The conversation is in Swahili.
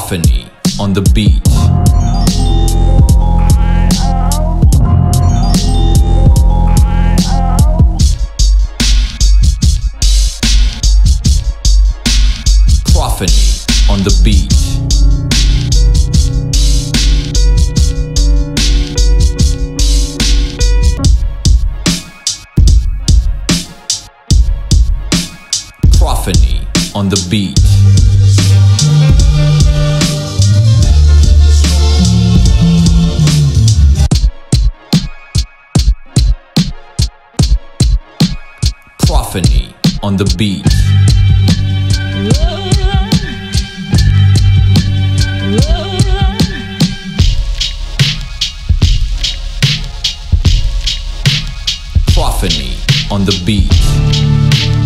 Prophany on the beat. Prophany on the beat. Prophany on the beat. Prophany on the beat. Prophany on the beat.